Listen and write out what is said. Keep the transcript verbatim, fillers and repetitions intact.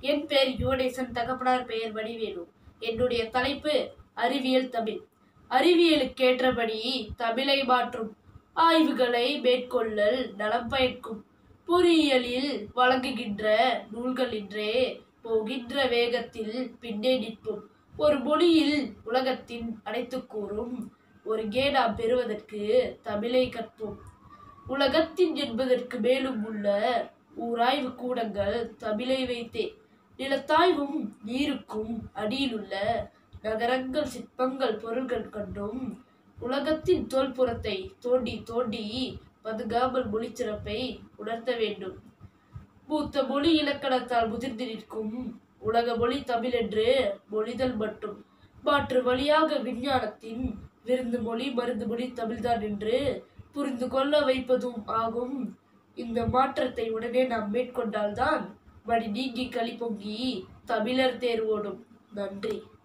என் பெயர் யுவனேசன், தகப்பனார் பெயர் வடிவேலு. என்னுடைய தலைப்பு அறிவியல் தமிழ். அறிவியலுக்கேற்றபடி தமிழை மாற்றும் ஆய்வுகளை மேற்கொள்ளல் நலம் பயக்கும். பொறியியலில் வழங்குகின்ற நூல்கள் இன்றே போகின்ற வேகத்தில் பின்னே நிற்போம். ஒரு மொழியில் உலகத்தின் அனைத்து கூறும் ஒருங்கே நாம் பெறுவதற்கு தமிழை கற்போம். உலகத்தின் என்பதற்கு மேலும் உள்ள ஊராய்வு கூடங்கள் தமிழை வைத்தே. நிலத்தாய்வும் நீருக்கும் அடியிலுள்ள நகரங்கள் சிற்பங்கள் பொருள்கள் கண்டும் உலகத்தின் தோல்புறத்தை தோண்டி தோண்டி பதுங்காமல் மொழி சிறப்பை உணர்த்த வேண்டும். மூத்த மொழி இலக்கணத்தால் முதிர்ந்து நிற்கும் உலக மொழி தமிழ் என்று மொழிதல் மட்டும். மாற்று வழியாக விஞ்ஞானத்தின் விருந்து மொழி மருந்து மொழி தமிழ்தான் என்று புரிந்து கொள்ள வைப்பதும் ஆகும். இந்த மாற்றத்தை உடனே நாம் மேற்கொண்டால்தான் மடி நீங்கி களி பொங்கி தமிழர் தேர்வோடும். நன்றி.